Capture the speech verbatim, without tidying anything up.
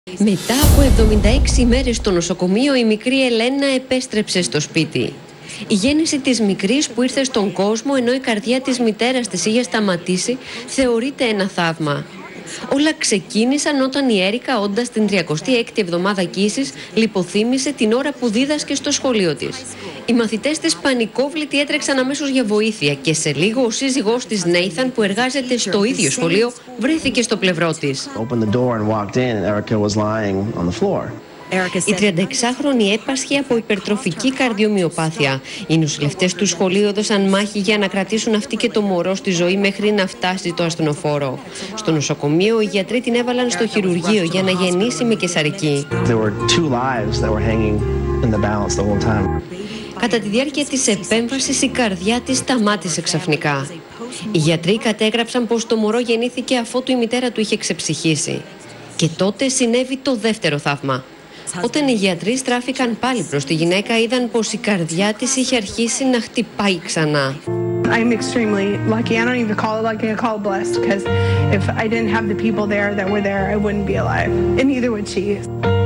Μετά από εβδομήντα έξι ημέρες στο νοσοκομείο, η μικρή Ελένα επέστρεψε στο σπίτι. Η γέννηση της μικρής που ήρθε στον κόσμο ενώ η καρδιά της μητέρας της είχε σταματήσει θεωρείται ένα θαύμα. Όλα ξεκίνησαν όταν η Έρικα, όντας την τριακοστή έκτη εβδομάδα κύσης, λιποθύμησε την ώρα που δίδασκε στο σχολείο της. Οι μαθητές της πανικόβλητοι έτρεξαν αμέσως για βοήθεια και σε λίγο ο σύζυγός της Νέιθαν, που εργάζεται στο ίδιο σχολείο, βρέθηκε στο πλευρό της. Η τριανταεξάχρονη έπασχε από υπερτροφική καρδιομυοπάθεια. Οι νοσηλευτές του σχολείου έδωσαν μάχη για να κρατήσουν αυτή και το μωρό στη ζωή μέχρι να φτάσει το ασθενοφόρο. Στο νοσοκομείο οι γιατροί την έβαλαν στο χειρουργείο για να γεννήσει με καισαρική. Κατά τη διάρκεια της επέμβασης η καρδιά της σταμάτησε ξαφνικά. Οι γιατροί κατέγραψαν πως το μωρό γεννήθηκε αφότου η μητέρα του είχε ξεψυχήσει. Και τότε συνέβη το δεύτερο θαύμα. Όταν οι γιατροί στράφηκαν πάλι προς τη γυναίκα, είδαν πως η καρδιά της είχε αρχίσει να χτυπάει ξανά. I'm extremely lucky. I don't even call it lucky. I call it blessed because if I didn't have the people there that were there, I wouldn't be alive. And neither would she.